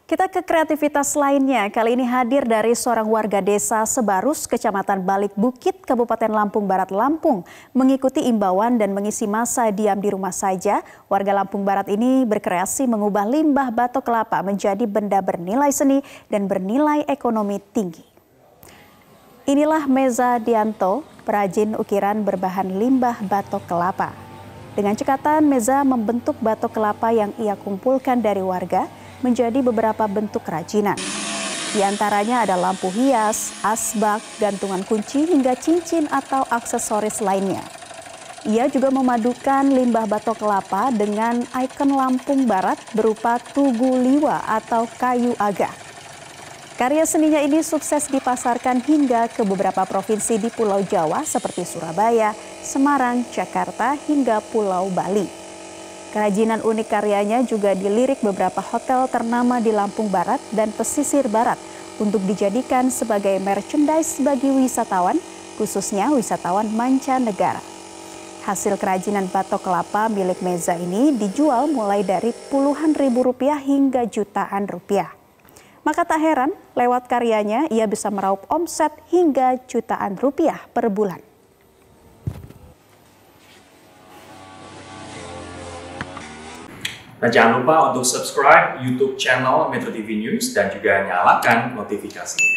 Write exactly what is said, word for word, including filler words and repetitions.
Kita ke kreativitas lainnya. Kali ini hadir dari seorang warga desa Sebarus, Kecamatan Balik Bukit, Kabupaten Lampung Barat, Lampung. Mengikuti imbauan dan mengisi masa diam di rumah saja, warga Lampung Barat ini berkreasi mengubah limbah batok kelapa menjadi benda bernilai seni dan bernilai ekonomi tinggi. Inilah Meza Dianto, perajin ukiran berbahan limbah batok kelapa. Dengan cekatan, Meza membentuk batok kelapa yang ia kumpulkan dari warga menjadi beberapa bentuk kerajinan. Di antaranya ada lampu hias, asbak, gantungan kunci, hingga cincin atau aksesoris lainnya. Ia juga memadukan limbah batok kelapa dengan ikon Lampung Barat berupa tugu liwa atau kayu agah. Karya seninya ini sukses dipasarkan hingga ke beberapa provinsi di Pulau Jawa seperti Surabaya, Semarang, Jakarta, hingga Pulau Bali. Kerajinan unik karyanya juga dilirik beberapa hotel ternama di Lampung Barat dan pesisir barat untuk dijadikan sebagai merchandise bagi wisatawan, khususnya wisatawan mancanegara. Hasil kerajinan batok kelapa milik Meza ini dijual mulai dari puluhan ribu rupiah hingga jutaan rupiah. Maka tak heran, lewat karyanya ia bisa meraup omset hingga jutaan rupiah per bulan. Nah, jangan lupa untuk subscribe YouTube channel Metro T V News dan juga nyalakan notifikasinya.